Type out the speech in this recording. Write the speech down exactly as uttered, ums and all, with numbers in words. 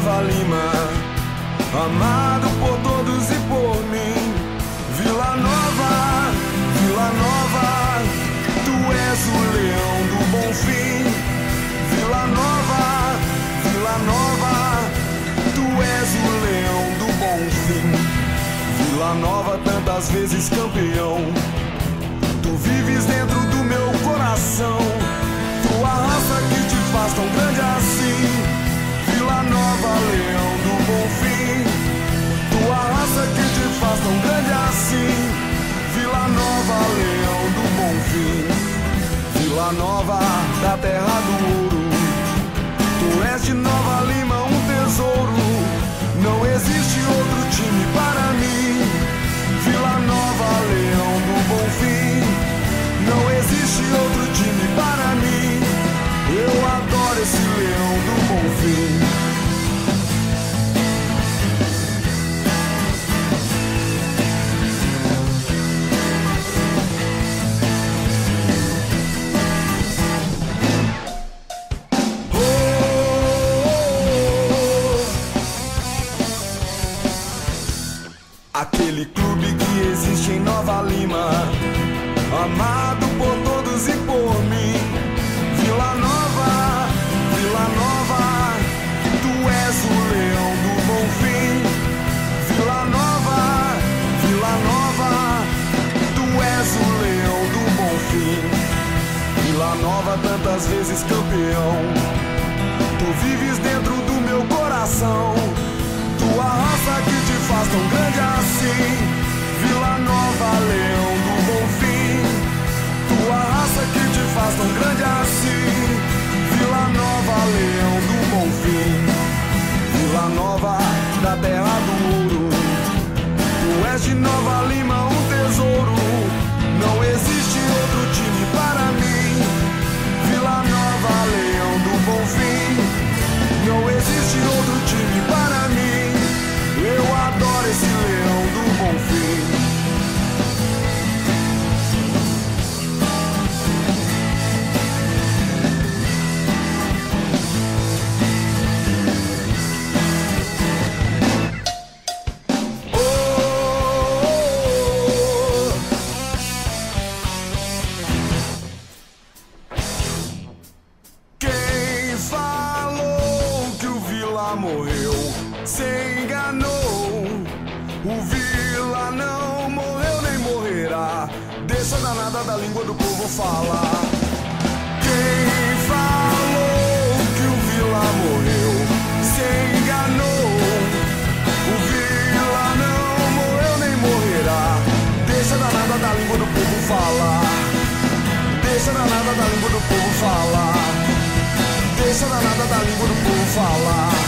Nova Lima, amado por todos e por mim. Vila Nova, Vila Nova, tu és o leão do Bonfim. Vila Nova, Vila Nova, tu és o leão do Bonfim. Vila Nova, tantas vezes campeão, tu vives dentro do meu coração. Tua raça que te faz tão grande assim. Vila Nova, leão do Bonfim, tua raça que te faz tão grande assim. Vila Nova, leão do Bonfim, Vila Nova, da terra do ouro, tu és de Nova Lima um tesouro. Não existe outro time para mim. Vila Nova, leão do Bonfim, não existe outro time para mim. Eu adoro esse leão do Bonfim. Aquele clube que existe em Nova Lima, amado por todos e por mim. Vila Nova, Vila Nova, tu és o leão do Bonfim. Vila Nova, Vila Nova, tu és o leão do Bonfim. Vila Nova, tantas vezes campeão, tu vives dentro do meu coração. Tua raça que te faz tão grande assim. Vila Nova, leão do Bonfim, tua raça que te faz tão grande assim. Vila Nova, leão do Bonfim, Vila Nova, da terra do ouro, tu és de Nova Lima um tesouro. Não existe outro time para mim. Vila Nova, leão do Bonfim, não existe outro time para mim. Eu adoro esse leão do Bonfim. Morreu, se enganou. O Vila não morreu nem morrerá. Deixa a danada da língua do povo falar. Quem falou que o Vila morreu se enganou. O Vila não morreu nem morrerá. Deixa a danada da língua do povo falar. Deixa a danada da língua do povo falar. Deixa a danada da língua do povo falar.